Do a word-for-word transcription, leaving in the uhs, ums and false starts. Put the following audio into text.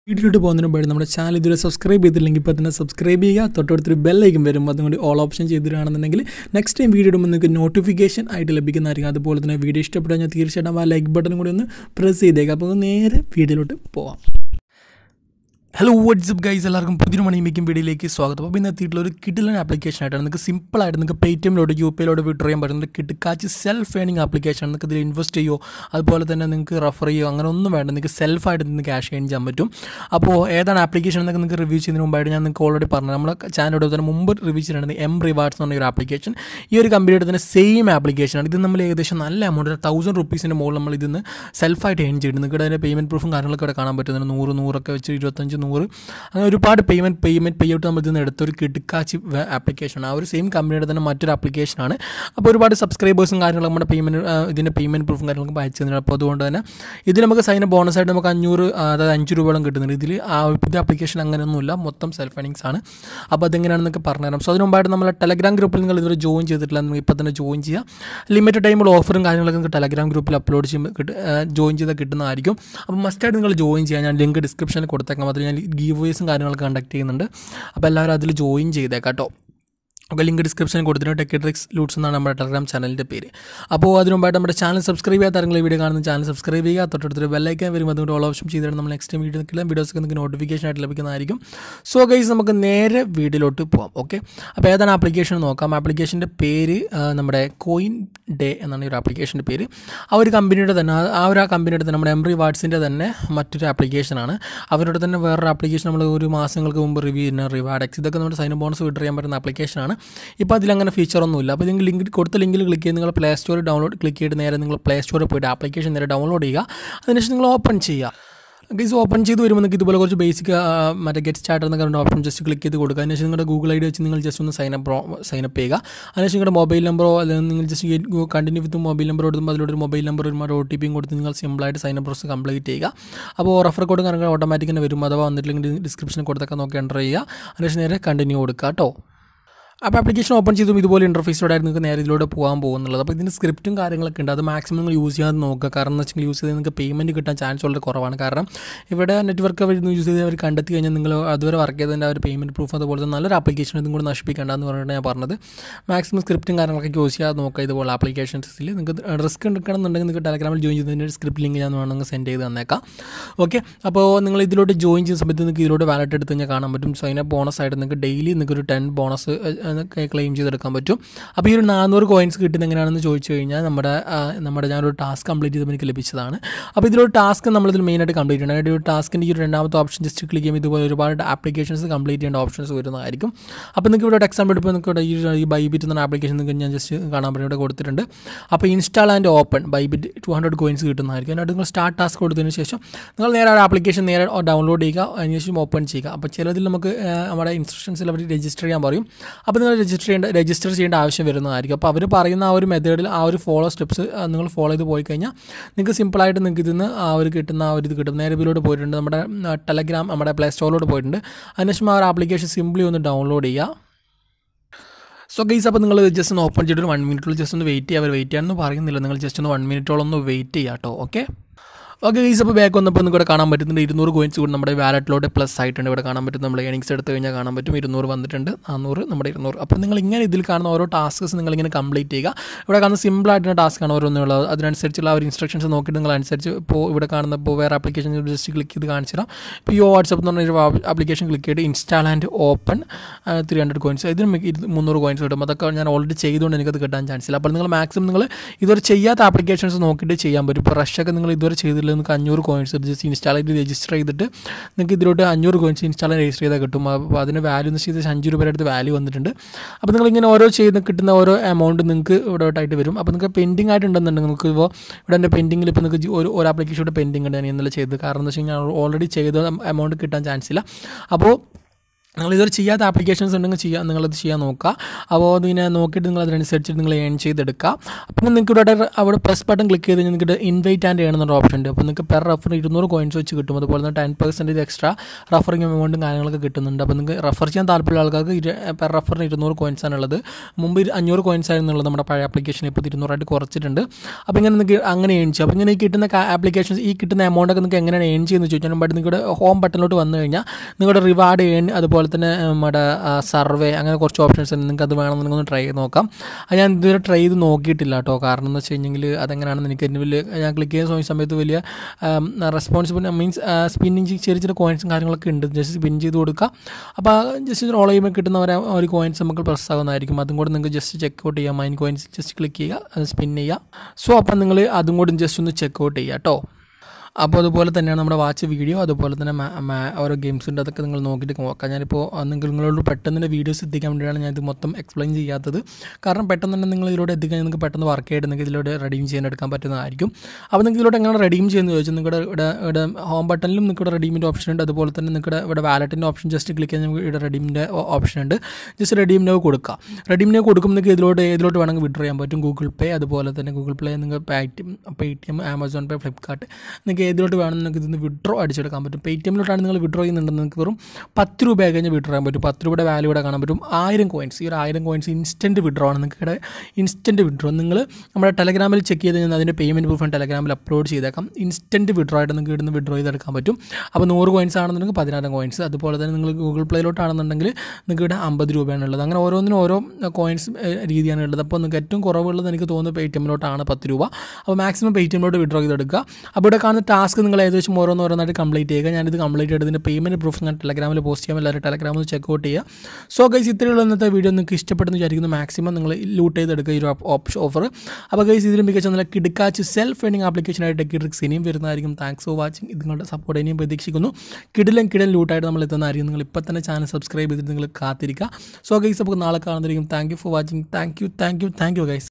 വീഡിയോട്ട് പോകുന്നതിന് മുമ്പ് നമ്മുടെ ചാനൽ ഇതുവരെ സബ്സ്ക്രൈബ് ചെയ്തില്ലെങ്കിൽ ഇപ്പോൾ തന്നെ സബ്സ്ക്രൈബ് ചെയ്യുക. തൊട്ടടുത്തൊരു ബെല്ലൈക്കൻ വരും, അതുകൊണ്ട് ഓൾ ഓപ്ഷൻ ചെയ്തിട്ടാണെന്നുണ്ടെങ്കിൽ നെക്സ്റ്റ് ടൈം വീഡിയോ ഇടുമ്പോൾ നിങ്ങൾക്ക് നോട്ടിഫിക്കേഷൻ ആയിട്ട് ലഭിക്കുന്നതായിരിക്കും. അതുപോലെ തന്നെ വീഡിയോ ഇഷ്ടപ്പെട്ടാൽ ഞാൻ തീർച്ചയായിട്ടും ആ ലൈക്ക് ബട്ടൺ കൂടി ഒന്ന് പ്രസ് ചെയ്തേക്കാം. അപ്പോൾ നേരെ വീഡിയോയിലോട്ട് പോവാം. ഹലോ വാട്ട്സപ്പ് ഗൈസ്, എല്ലാവർക്കും പുതിയൊരു മണിമേക്കും വീഡിയോയിലേക്ക് സ്വാഗതം. അപ്പോൾ ഇന്ന് എത്തിയിട്ടുള്ള ഒരു കിഡിലൻ ആപ്ലിക്കേഷൻ ആയിട്ടാണ്. നിങ്ങൾക്ക് സിമ്പിളായിട്ട് നിങ്ങൾക്ക് പേടിഎമ്മിലോട്ട് യു പി ഐയിലോട്ട് വിഡ്രോ ചെയ്യാൻ പറ്റുന്ന കിടക്കാച്ച് സെൽഫ് ഏണിംഗ് ആപ്ലിക്കേഷൻ. നിങ്ങൾക്ക് ഇതിൽ ഇൻവെസ്റ്റ് ചെയ്യുമോ അതുപോലെ തന്നെ നിങ്ങൾക്ക് റെഫർ ചെയ്യുമോ അങ്ങനെ ഒന്നും വേണ്ട, നിങ്ങൾക്ക് സെൽഫായിട്ട് നിങ്ങൾക്ക് ക്യാഷ് ഏൺ ചെയ്യാൻ പറ്റും. അപ്പോൾ ഏതാണ് ആപ്ലിക്കേഷൻ എന്നൊക്കെ നിങ്ങൾക്ക് റിവ്യൂ ചെയ്യുന്നതിന് മുമ്പായിട്ട് ഞാൻ നിങ്ങൾക്ക് ഓൾറെഡി പറഞ്ഞു, നമ്മുടെ ചാനലോട് തന്നെ മുമ്പ് റിവ്യൂ ചെയ്തിട്ടുണ്ട് എം റിവാർഡ്സ് എന്ന് പറഞ്ഞ ഒരു ആപ്ലിക്കേഷൻ. ഈ ഒരു കമ്പനിയുടെ തന്നെ സെയിം ആപ്ലിക്കേഷനാണ്. ഇത് നമ്മൾ ഏകദേശം നല്ല എമൗണ്ട് തൗസൻഡ് റുപ്പീസിൻ്റെ മുകളിൽ നമ്മൾ ഇതിന്ന് സെൽഫായിട്ട് ഏൺ ചെയ്തിട്ടുണ്ട്. നിങ്ങൾക്ക് അതിൻ്റെ പേയ്മെൻറ്റ് പ്രൂഫും കാര്യങ്ങളൊക്കെ ഇവിടെ കാണാൻ പറ്റുന്നുണ്ട്. നൂറ് നൂറൊക്കെ വെച്ച് ഇരുപത്തഞ്ച് നൂറ് അങ്ങനെ ഒരുപാട് പേയ്മെൻറ്റ് പേയ്മെൻറ്റ് പേ ഔട്ട് നമ്മൾ ഇതിൽ നിന്ന് എടുത്തൊരു കിടക്കാച്ചി ആപ്ലിക്കേഷനാണ്. ആ ഒരു സെയിം കമ്പനിയുടെ തന്നെ മറ്റൊരു ആപ്ലിക്കേഷനാണ്. അപ്പോൾ ഒരുപാട് സബ്സ്ക്രൈബേഴ്സും കാര്യങ്ങളും നമ്മുടെ പേയ്മെൻറ്റ് ഇതിൻ്റെ പേയ്മെൻറ്റ് പ്രൂഫും കാര്യങ്ങളൊക്കെ അയച്ചു തന്നിട്ടുണ്ട്. അപ്പോൾ അതുകൊണ്ട് തന്നെ ഇതിൽ നമുക്ക് സൈൻ ബോണസായിട്ട് നമുക്ക് അഞ്ഞൂറ് അതായത് അഞ്ച് രൂപയോളം കിട്ടുന്നുണ്ട്. ഇതിൽ ആ പുതിയ ആപ്ലിക്കേഷൻ അങ്ങനെയൊന്നുമില്ല, മൊത്തം സെൽഫ് ഏണിങ്സ് ആണ്. അപ്പോൾ അതെങ്ങനെയാണെന്നൊക്കെ പറഞ്ഞുതരാം. സോ അതിന് മുമ്പായിട്ട് നമ്മൾ ടെലഗ്രാം ഗ്രൂപ്പിൽ നിങ്ങൾ ഇതുവരെ ജോയിൻ ചെയ്തിട്ടില്ല, നിങ്ങൾ ഇപ്പോൾ തന്നെ ജോയിൻ ചെയ്യുക. ലിമിറ്റഡ് ടൈമുള്ള ഓഫറും കാര്യങ്ങളൊക്കെ നിങ്ങൾക്ക് ടെലഗ്രാം ഗ്രൂപ്പിൽ അപ്ലോഡ് ചെയ്യുമ്പോൾ ജോയിൻ ചെയ്താൽ കിട്ടുന്നതായിരിക്കും. അപ്പോൾ മസ്റ്റായിട്ട് നിങ്ങൾ ജോയിൻ ചെയ്യാൻ ഞാൻ ലിങ്ക് ഡിസ്ക്രിപ്ഷനിൽ കൊടുത്തേക്കാം. അതിൽ ഞാൻ ഗീവ് വേസും കാര്യങ്ങളൊക്കെ കണ്ടക്ട് ചെയ്യുന്നുണ്ട്. അപ്പോൾ എല്ലാവരും അതിൽ ജോയിൻ ചെയ്തേക്കാം കേട്ടോ. ഒക്കെ ലിങ്ക് ഡിസ്ക്രിപ്ഷനിൽ കൊടുത്തിട്ടുണ്ട്. ടെക്യട്രിക്സ് ലൂട്ട്സ് എന്നാണ് നമ്മുടെ ടെലഗ്രാം ചാനലിൻ്റെ പേര്. അപ്പോൾ അതിന് മുമ്പായിട്ട് നമ്മുടെ ചാനൽ സബ്സ്ക്രൈബ് ചെയ്യാത്ത ആരെങ്കിലും വീഡിയോ കാണുന്ന ചാനൽ സബ്സ്ക്രൈബ് ചെയ്യുക. തൊട്ടടുത്തൊരു ബെല്ലൈക്കൻ വരും, അതുകൊണ്ട് ഓൾ ഓപ്ഷൻ ചെയ്തിട്ട് നമ്മൾ നെക്സ്റ്റ് വീഡിയോ നിൽക്കില്ല വീഡിയോസൊക്കെ നിങ്ങൾക്ക് നോട്ടിഫിക്കേഷൻ ആയിട്ട് ലഭിക്കുന്നതായിരിക്കും. സോ ഗൈസ്, നമുക്ക് നേരെ വീഡിയോയിലോട്ട് പോകാം. ഓക്കെ, അപ്പോൾ ഏതാണ് ആപ്ലിക്കേഷൻ നോക്കാം. ആപ്ലിക്കേഷൻ്റെ പേര് നമ്മുടെ കോയിൻ ഡേ എന്നാണ് ഒരു ആപ്ലിക്കേഷൻ്റെ പേര്. ആ ഒരു കമ്പനിയുടെ തന്നെ ആ ഒരു ആ കമ്പനിയുടെ തന്നെ നമ്മുടെ എം റിവാർഡ്സിൻ്റെ തന്നെ മറ്റൊരു ആപ്ലിക്കേഷനാണ്. അവരുടെ തന്നെ വേറൊരു ആപ്ലിക്കേഷൻ നമ്മൾ ഒരു മാസങ്ങൾക്ക് മുമ്പ് റിവ്യൂ ചെയ്യുന്ന റിവാർഡ് എക്സ്, ഇതൊക്കെ നമ്മുടെ സൈൻ ബോണസ് വിഡ്രോ ചെയ്യാൻ പറ്റുന്ന ആപ്ലിക്കേഷനാണ്. ഇപ്പോൾ അതിലങ്ങനെ ഫീച്ചറൊന്നുമില്ല. അപ്പോൾ നിങ്ങൾ ലിങ്ക് കൊടുത്ത ലിങ്കിൽ ക്ലിക്ക് ചെയ്ത് നിങ്ങൾ പ്ലേ സ്റ്റോറിൽ ഡൗൺലോഡ് ക്ലിക്ക് ചെയ്ത് നേരെ നിങ്ങൾ പ്ലേ സ്റ്റോറിൽ പോയിട്ട് ആപ്ലിക്കേഷൻ നേരെ ഡൗൺലോഡ് ചെയ്യുക. അതിനുശേഷം നിങ്ങൾ ഓപ്പൺ ചെയ്യുക. ഗൈസ്, ഓപ്പൺ ചെയ്ത് വരുമ്പോൾ നിങ്ങൾക്ക് ഇതുപോലെ കുറച്ച് ബേസിക് മറ്റേ ഗെറ്റ് സ്റ്റാർട്ടർ എന്നൊക്കെ രണ്ട് ഓപ്ഷൻ ജസ്റ്റ് ക്ലിക്ക് ചെയ്ത് കൊടുക്കുക. അതിനുശേഷം നിങ്ങളുടെ ഗൂഗിൾ ഐ ഡി വെച്ച് നിങ്ങൾ ജസ്റ്റ് ഒന്ന് സൈൻ അപ്പ് സൈൻ അപ്പ് ചെയ്യുക. അതിനുശേഷം നിങ്ങളുടെ മൊബൈൽ നമ്പറോ അല്ലെങ്കിൽ നിങ്ങൾ just continue with mobile number കൊടുക്കുമ്പോൾ അതിലൊരു മൊബൈൽ നമ്പർ ഒരു ഒ ടി പിയും കൊടുത്ത് നിങ്ങൾ സിമ്പിളായിട്ട് സൈൻ അപ്പ് പ്രോസസ് കംപ്ലീറ്റ് ചെയ്യുക. അപ്പോൾ റെഫർ കോഡ് കാര്യങ്ങൾ ഓട്ടോമാറ്റിക് തന്നെ വരും. അഥവാ വന്നിട്ടില്ലെങ്കിൽ ഡിസ്ക്രിപ്ഷനിൽ കൊടുത്തൊക്കെ നോക്കി എൻ്റർ ചെയ്യുക. അതിനുശേഷം നേരെ കണ്ടിന്യൂ കൊടുക്കുക കേട്ടോ. അപ്പോൾ ആപ്ലിക്കേഷൻ ഓപ്പൺ ചെയ്തും ഇതുപോലെ ഇൻ്റർഫേസോടെ നിങ്ങൾക്ക് നേരെ ഇതിലൂടെ പോകാൻ പോകുന്നുള്ളത്. അപ്പോൾ ഇതിൻ്റെ സ്ക്രിപ്റ്റും കാര്യങ്ങളൊക്കെ ഉണ്ട്. അത് മാക്സിമം നിങ്ങൾ യൂസ് ചെയ്യാതെ നോക്കുക. കാരണം എന്ന് വെച്ചാൽ യൂസ് ചെയ്ത് നിങ്ങൾക്ക് പേയ്മെൻറ്റ് കിട്ടാൻ ചാൻസ് വളരെ കുറവാണ്. കാരണം ഇവിടെ നെറ്റ്വർക്ക് അവർ യൂസ് ചെയ്ത് അവർ കണ്ടെത്തി കഴിഞ്ഞാൽ നിങ്ങൾ അതുവരെ വർക്ക് ചെയ്തതിൻ്റെ ആ ഒരു പേയ്മെൻറ്റ് പ്രൂഫ് അതുപോലെ തന്നെ നല്ലൊരു ആപ്ലിക്കേഷൻ ഇതും കൂടി നശിപ്പിക്കേണ്ടതെന്ന് പറഞ്ഞിട്ട് ഞാൻ പറഞ്ഞത്. മാക്സിമം സ്ക്രിപ്റ്റും കാര്യങ്ങളൊക്കെ യൂസ് ചെയ്യാതെ നോക്കുക. ഇതുപോലെ ആപ്ലിക്കേഷൻസിൽ നിങ്ങൾക്ക് റിസ്ക് എടുക്കണമെന്നുണ്ടെങ്കിൽ നിങ്ങൾക്ക് ടെലഗ്രാമിൽ ജോയിൻ ചെയ്തതിൻ്റെ സ്ക്രിപ്റ്റ് ലിങ്ക് ഞാൻ വേണമെങ്കിൽ സെൻഡ് ചെയ്ത് തന്നേക്കാം. ഓക്കെ, അപ്പോൾ നിങ്ങൾ ഇതിലോട്ട് ജോയിൻ ചെയ്യുന്ന സമയത്ത് നിങ്ങൾക്ക് ഇതിലോട്ട് വാലറ്റ് എടുത്ത് കഴിഞ്ഞാൽ കാണാൻ പറ്റും. സോ അതിനെ ബോണസ് ആയിട്ട് നിങ്ങൾക്ക് ഡെയിലി നിങ്ങൾക്ക് ഒരു ടെൻ ബോണസ് ക്ലെയിം ചെയ്തെടുക്കാൻ പറ്റും. അപ്പോൾ ഈ ഒരു നാനൂറ് കോയിൻസ് കിട്ടുന്നത് എങ്ങനെയാണെന്ന് ചോദിച്ചു കഴിഞ്ഞാൽ നമ്മുടെ നമ്മുടെ ഞാനൊരു ടാസ്ക് കംപ്ലീറ്റ് ചെയ്തപ്പോൾ എനിക്ക് ലഭിച്ചതാണ്. അപ്പോൾ ഇതിലൊരു ടാസ്ക് നമ്മളിതിൽ മെയിനായിട്ട് കംപ്ലീറ്റ് ചെയ്യണം. ഒരു ടാസ്കിൻ്റെ ഈ ഒരു രണ്ടാമത്തെ ഓപ്ഷൻ ജസ്റ്റ് ക്ലിക്ക് ചെയ്യുമ്പോൾ ഇതുപോലെ ഒരുപാട് ആപ്ലിക്കേഷൻസ് കംപ്ലീറ്റ് ചെയ്യേണ്ട ഓപ്ഷൻസ് വരുന്നതായിരിക്കും. അപ്പോൾ നിങ്ങൾക്ക് ഇവിടെ എക്സാമ്പിൾ ഇപ്പോൾ നിങ്ങൾക്ക് ഇവിടെ ഈ ബൈബിറ്റ് എന്ന ആപ്ലിക്കേഷൻ നിങ്ങൾക്ക് ഞാൻ ജസ്റ്റ് കാണാൻ പറ്റും ഇവിടെ കൊടുത്തിട്ടുണ്ട്. അപ്പോൾ install and open Bybit two hundred coins കിട്ടുന്നതായിരിക്കും. അതിനകത്ത് നിങ്ങൾ സ്റ്റാർട്ട് ടാസ്ക് കൊടുത്തതിന് ശേഷം നിങ്ങൾ നേരെ ആ ആപ്ലിക്കേഷൻ നേരെ ഡൗൺലോഡ് ചെയ്യുക, അതിനുശേഷം ഓപ്പൺ ചെയ്യുക. അപ്പോൾ ചിലതിൽ നമുക്ക് നമ്മുടെ ഇൻസ്ട്രക്ഷൻസിൽ അവർ രജിസ്റ്റർ ചെയ്യാൻ പറയും. അപ്പോൾ നിങ്ങൾ രജിസ്റ്റർ ചെയ്യേണ്ട രജിസ്റ്റർ ചെയ്യേണ്ട ആവശ്യം വരുന്നതായിരിക്കും. അപ്പോൾ അവർ പറയുന്ന ആ ഒരു മെത്തേഡിൽ ആ ഒരു ഫോളോ സ്റ്റെപ്സ് നിങ്ങൾ ഫോളോ ചെയ്ത് പോയി കഴിഞ്ഞാൽ നിങ്ങൾക്ക് സിമ്പിളായിട്ട് നിങ്ങൾക്ക് ഇതിന്ന് ആ ഒരു കിട്ടുന്ന ആ ഒരു ഇത് കിട്ടും. നേരെ ഇതിലോട്ട് പോയിട്ടുണ്ട്, നമ്മുടെ ടെലഗ്രാം നമ്മുടെ പ്ലേ സ്റ്റോറിലോട്ട് പോയിട്ടുണ്ട്. അതിനുശേഷം ആ ഒരു ആപ്ലിക്കേഷൻ സിംപ്ലി ഒന്ന് ഡൗൺലോഡ് ചെയ്യുക. സോ ഗൈസ്, അപ്പോൾ നിങ്ങൾ ജസ്റ്റ് ഒന്ന് ഓപ്പൺ ചെയ്തിട്ട് വൺ മിനിറ്റുള്ള ജസ്റ്റ് ഒന്ന് വെയിറ്റ് ചെയ്യുക. അവർ വെയിറ്റ് ചെയ്യാനൊന്നും പറയുന്നില്ല, നിങ്ങൾ ജസ്റ്റ് ഒന്ന് വൺ മിനിറ്റോളം ഒന്ന് വെയിറ്റ് ചെയ്യുക കേട്ടോ. ഓക്കെ ഓക്കെ ഗൈസ്, അപ്പോൾ ബാക്ക് വന്നപ്പോൾ നിങ്ങൾക്ക് ഇവിടെ കാണാൻ പറ്റുന്നുണ്ട് ഇരുന്നൂറ് കോയിൻസ് കൂടി നമ്മുടെ വാലറ്റിലോട്ട് പ്ലസ് ആയിട്ടുണ്ട്. ഇവിടെ കാണാൻ പറ്റും നമ്മൾ ഏണിങ്സ് എടുത്ത് കഴിഞ്ഞാൽ കാണാൻ പറ്റും ഇരുന്നൂറ് വന്നിട്ടുണ്ട്, നാനൂറ് നമ്മുടെ ഇരുന്നൂറ്. അപ്പോൾ നിങ്ങൾ ഇങ്ങനെ ഇതിൽ കാണുന്ന ഓരോ ടാസ്ക്സ് നിങ്ങളിങ്ങനെ കംപ്ലീറ്റ് ചെയ്യുക. ഇവിടെ കാണുന്ന സിമ്പിളായിട്ടുള്ള ടാസ്ക്കാണ് ഓരോന്നുള്ളത്. അതിനനുസരിച്ചുള്ള ആ ഒരു ഇൻസ്ട്രക്ഷൻസ് നോക്കിയിട്ട് നിങ്ങൾ അനുസരിച്ച് ഇപ്പോൾ ഇവിടെ കാണുന്ന ഇപ്പോൾ വേറെ ആപ്ലിക്കേഷൻ ജസ്റ്റ് ക്ലിക്ക് ചെയ്ത് കാണിച്ചു തരാം. ഇപ്പോൾ ഈ വാട്സപ്പ് എന്ന് പറഞ്ഞൊരു ആപ്ലിക്കേഷൻ ക്ലിക്ക് ചെയ്തിട്ട് install and open three hundred coins ഇതിന് മുന്നൂറ് കോയിൻസ് കിട്ടും. അതൊക്കെ ഞാൻ ഓൾറെഡി ചെയ്തുകൊണ്ട് എനിക്കത് കിട്ടാൻ ചാൻസ് ഇല്ല. അപ്പോൾ നിങ്ങൾ മാക്സിമം നിങ്ങൾ ഇതുവരെ ചെയ്യാത്ത ആപ്ലിക്കേഷൻസ് നോക്കിയിട്ട് ചെയ്യാൻ പറ്റും. ഇപ്പോൾ റഷൊക്കെ നിങ്ങൾ ഇതുവരെ ചെയ്തില്ല, നിങ്ങൾക്ക് അഞ്ഞൂറ് കോയിൻസ് ജസ്റ്റ് ഇൻസ്റ്റാൾ ചെയ്ത് രജിസ്റ്റർ ചെയ്തിട്ട് നിങ്ങൾക്ക് ഇതിലോട്ട് അഞ്ഞൂറ് കോയിൻസ് ഇൻസ്റ്റാൾ രജിസ്റ്റർ ചെയ്താൽ കിട്ടും. അപ്പോൾ അതിന് വാല്യൂ എന്ന് വെച്ചാൽ അഞ്ച് രൂപയുടെ അടുത്ത് വാല്യൂ വന്നിട്ടുണ്ട്. അപ്പോൾ നിങ്ങളിങ്ങനെ ഓരോ ചെയ്ത് കിട്ടുന്ന ഓരോ എമൗണ്ട് നിങ്ങൾക്ക് ഇവിടെ ആയിട്ട് വരും. അപ്പോൾ നിങ്ങൾക്ക് പെൻഡിങ് ആയിട്ടുണ്ടെന്നുണ്ടെങ്കിൽ നിങ്ങൾക്ക് ഇപ്പോൾ ഇവിടെ എൻ്റെ പെൻഡിങ്ങിൽ ഇപ്പോൾ നിങ്ങൾക്ക് ഒരു ഒരു ആപ്ലിക്കേഷൻ്റെ പെൻഡിങ് ഉണ്ട് ഞാൻ ഇന്നലെ ചെയ്ത്. കാരണം എന്ന് വെച്ച് കഴിഞ്ഞാൽ ഓൾറെഡി ചെയ്ത എമൗണ്ട് കിട്ടാൻ ചാൻസ് ഇല്ല. അപ്പോൾ നിങ്ങൾ ഇതുവരെ ചെയ്യാത്ത ആപ്ലിക്കേഷൻസ് ഉണ്ടെങ്കിൽ ചെയ്യാൻ നിങ്ങളത് ചെയ്യാൻ നോക്കുക. അപ്പോൾ അതിനെ നോക്കിയിട്ട് നിങ്ങൾ അതിനനുസരിച്ചിട്ട് നിങ്ങൾ ഏൺ ചെയ്തെടുക്കുക. അപ്പോൾ നിങ്ങൾക്ക് ഇവിടെ അവിടെ പ്ലസ് ബട്ടൺ ക്ലിക്ക് ചെയ്ത് കഴിഞ്ഞാൽ നിങ്ങൾക്ക് ഇൻവൈറ്റ് ആൻഡ് ഏൺ എന്നൊരു ഓപ്ഷൻ ഉണ്ട്. അപ്പോൾ നിങ്ങൾക്ക് പെർ റഫറിന് ഇരുന്നൂറ് കോയിൻസ് വെച്ച് കിട്ടും. അതുപോലെ തന്നെ ടെൻ പെർസെൻറ്റേജ് എക്സ്ട്രാ റഫറിങ് എമൗണ്ടും കാര്യങ്ങളൊക്കെ കിട്ടുന്നുണ്ട്. അപ്പോൾ നിങ്ങൾക്ക് റഫർ ചെയ്യാൻ താല്പര്യമുള്ള ആൾക്കാർക്ക് പെർ റഫറിന് ഇരുന്നൂറ് കോയിൻസ് ആണുള്ളത്. മുമ്പ് അഞ്ഞൂറ് കോയിൻസ് ആയിരുന്നുള്ളത് നമ്മുടെ പഴയ ആപ്ലിക്കേഷൻ ഇപ്പോൾ ഇരുന്നൂറായിട്ട് കുറച്ചിട്ടുണ്ട്. അപ്പോൾ ഇങ്ങനെ നിങ്ങൾക്ക് അങ്ങനെ ഏൺ ചെയ്യാം. അപ്പോൾ ഇങ്ങനെ ഈ കിട്ടുന്ന ആപ്ലിക്കേഷൻസ് ഈ കിട്ടുന്ന എമൗണ്ടൊക്കെ നിങ്ങൾക്ക് എങ്ങനെയാണ് ഏൺ ചെയ്യുന്നത് ചോദിച്ചാൽ ബട്ട് നിങ്ങളുടെ ഹോം ബട്ടണിലോട്ട് വന്നു കഴിഞ്ഞാൽ നിങ്ങളുടെ റിവാർഡ് ഏൺ അതുപോലെ തന്നെ നമ്മുടെ സർവേ അങ്ങനെ കുറച്ച് ഓപ്ഷൻസ് ഉണ്ട്. നിങ്ങൾക്ക് അത് വേണമെന്നുണ്ടെങ്കിൽ ഒന്ന് ട്രൈ ചെയ്ത് നോക്കാം. അത് ഞാൻ ഇതുവരെ ട്രൈ ചെയ്ത് നോക്കിയിട്ടില്ല കേട്ടോ. കാരണം എന്ന് വെച്ച് കഴിഞ്ഞെങ്കിൽ അതെങ്ങനെയാണെന്ന് എനിക്ക് അതിന് വലിയ ഞാൻ ക്ലിക്ക് ചെയ്യുന്ന സമയത്ത് വലിയ റെസ്പോൺസിബിൾ മീൻസ് സ്പിന്നിങ് ചെറിയ ചെറിയ കോയിൻസും കാര്യങ്ങളൊക്കെ ഉണ്ട്. ജസ്റ്റ് സ്പിൻ ചെയ്ത് കൊടുക്കുക. അപ്പോൾ ജസ്റ്റ് റോൾ ചെയ്യുമ്പോൾ കിട്ടുന്ന ഒരു കോയിൻസ് നമുക്ക് പ്ലസ് ആകുന്നതായിരിക്കും. അതും കൂടെ നിങ്ങൾക്ക് ജസ്റ്റ് ചെക്ക് ഔട്ട് ചെയ്യാം. മൈൻ കോയിൻസ് ജസ്റ്റ് ക്ലിക്ക് ചെയ്യുക, സ്പിൻ ചെയ്യുക. സോ അപ്പം നിങ്ങൾ അതും കൂടി ജസ്റ്റ് ഒന്ന് ചെക്ക് ഔട്ട് ചെയ്യുക കേട്ടോ. അപ്പോൾ അതുപോലെ തന്നെയാണ് നമ്മുടെ വാച്ച് വീഡിയോ, അതുപോലെ തന്നെ ഓരോ ഗെയിംസ് ഉണ്ട്. അതൊക്കെ നിങ്ങൾ നോക്കിയിട്ട് നോക്കാം. ഞാനിപ്പോൾ നിങ്ങൾ നിങ്ങളോട് പെട്ടെന്ന് തന്നെ വീഡിയോസ് എത്തിക്കാൻ വേണ്ടിയാണ് ഞാനിത് മൊത്തം എക്സ്പ്ലെയിൻ ചെയ്യാത്തത്. കാരണം പെട്ടെന്ന് തന്നെ നിങ്ങൾ ഇതിലൂടെ എത്തിക്കാൻ നിങ്ങൾക്ക് പെട്ടെന്ന് വർക്ക് ചെയ്ത് നിങ്ങൾക്ക് ഇതിലൂടെ റെഡീം ചെയ്യാൻ എടുക്കാൻ പറ്റുന്നതായിരിക്കും. അപ്പോൾ നിങ്ങൾക്ക് ഇതിലൂടെ എങ്ങനെ റെഡീം ചെയ്യുന്നത് ചോദിച്ചാൽ നിങ്ങളുടെ ഇവിടെ ഇവിടെ ഹോം ബട്ടണിലും നിങ്ങളുടെ റെഡീമിൻ്റെ ഓപ്ഷൻ ഉണ്ട്. അതുപോലെ തന്നെ നിങ്ങളുടെ ഇവിടെ വാലറ്റിൻ്റെ ഓപ്ഷൻ ജസ്റ്റ് ക്ലിക്ക് ചെയ്താൽ നമുക്ക് ഇവിടെ റെഡീമിൻ്റെ ഓപ്ഷൻ ഉണ്ട്. ജസ്റ്റ് റെഡീം നൗ കൊടുക്കുക. റെഡീം നൗ കൊടുക്കുമ്പോൾ നിങ്ങൾക്ക് ഇതിലോട്ട് ഏതിലോട്ട് വേണമെങ്കിൽ വിഡ്രോ ചെയ്യാൻ പറ്റും. ഗൂഗിൾ പേ, അതുപോലെ തന്നെ ഗൂഗിൾ പേ, നിങ്ങൾ Paytm Paytm Amazon Pay, Flipkart, നിങ്ങൾക്ക് ഏതിലോട്ട് വേണം നിങ്ങൾക്ക് ഇതിന് വിഡ്രോ അടിച്ചെടുക്കാൻ പറ്റും. പേടിഎമ്മിലോട്ടാണ് നിങ്ങൾ വിഡ്രോ ചെയ്യുന്നുണ്ടെന്ന് നിങ്ങൾക്ക് വെറും പത്ത് രൂപ കഴിഞ്ഞ് വിഡ്രോ ചെയ്യാൻ പറ്റും. പത്ത് രൂപയുടെ വാല്യൂ ഇവിടെ കാണാൻ പറ്റും. ആയിരം കോയിൻസ്, ഈ ഒരു ആയിരം കോയിൻസ് ഇൻസ്റ്റൻറ്റ് വിഡ്രോ ആണ്. നിങ്ങൾക്ക് ഇവിടെ ഇൻസ്റ്റൻറ്റ് വിഡ്രോ നിങ്ങൾ നമ്മുടെ ടെലഗ്രാമിൽ ചെക്ക് ചെയ്ത് കഴിഞ്ഞാൽ അതിൻ്റെ പേയ്മെൻറ്റ് പ്രൂഫ് ടെലഗ്രാമിൽ അപ്ലോഡ് ചെയ്തേക്കാം. ഇൻസ്റ്റൻറ്റ് വിഡ്രോ ആയിട്ട് നിങ്ങൾക്ക് ഇവിടുന്ന് വിഡ്രോ ചെയ്തെടുക്കാൻ പറ്റും. അപ്പോൾ നൂറ് കോയിൻസ് ആണെന്നുണ്ടെങ്കിൽ പതിനായിരം കോയിൻസ്. അതുപോലെ തന്നെ നിങ്ങൾ ഗൂഗിൾ പ്ലേയിലോട്ടാണെന്നുണ്ടെങ്കിൽ നിങ്ങൾക്ക് ഇവിടെ അമ്പത് രൂപയാണ് ഉള്ളത്. അങ്ങനെ ഓരോന്നിനും ഓരോ കോയിൻസ് രീതിയാണ് ഉള്ളത്. അപ്പോൾ നിങ്ങൾക്ക് ഏറ്റവും കുറവുള്ളത് എനിക്ക് തോന്നുന്നു പേടിഎമ്മിലോട്ടാണ് പത്ത് രൂപ. അപ്പോൾ മാക്സിമം പേടിഎമ്മിലോട്ട് വിഡ്രോ ചെയ്തെടുക്കുക. അപ്പോൾ ഇവിടെ കാണുന്ന ടാസ്ക് നിങ്ങൾ ഏകദേശം ഓരോന്ന് ഓരോന്നായിട്ട് കംപ്ലീറ്റ് ചെയ്യുക. ഞാനിത് കംപ്ലീറ്റ് ചെയ്ത് ഇതിൻ്റെ പേയ്മെൻറ്റ് പ്രൂഫ് ഞാൻ ടെലഗ്രാമിൽ പോസ്റ്റ് ചെയ്യാം. എല്ലാവരും ടെലഗ്രാമിൽ ചെക്ക് ഔട്ട് ചെയ്യുക. സോ ഗൈസ്, ഇത്രയുള്ള ഇന്നത്തെ വീഡിയോ നിങ്ങൾക്ക് ഇഷ്ടപ്പെടുന്നു വിചാരിക്കുന്നു. മാക്സിമം നിങ്ങൾ ലൂട്ട് ചെയ്തെടുക്കുക ഈ ഒരു ഓപ്ഷൻ ഓഫർ. അപ്പോൾ ഗൈസ്, ഇതിലും മികച്ച നല്ല കിടക്കാച്ച് സെൽഫ് ഏണിംഗ് ആപ്ലിക്കേഷനായിട്ട് ടെക്യൂട്രിക്സ് ഇനിയും വരുന്നതായിരിക്കും. Thanks for watching. ഇത് നിങ്ങളുടെ സപ്പോർട്ട് ഇനിയും പ്രതീക്ഷിക്കുന്നു. കിടിലൻ കിടൻ ലൂട്ടായിട്ട് നമ്മൾ എത്തുന്നതായിരിക്കും. നിങ്ങൾ ഇപ്പോൾ തന്നെ ചാനൽ സബ്സ്ക്രൈബ് ചെയ്തിട്ട് നിങ്ങൾ കാത്തിരിക്കുക. സോ ഗൈസ്, നമുക്ക് നാളെ കാണുന്നതായിരിക്കും. Thank you for watching. Thank you thank you thank you guys.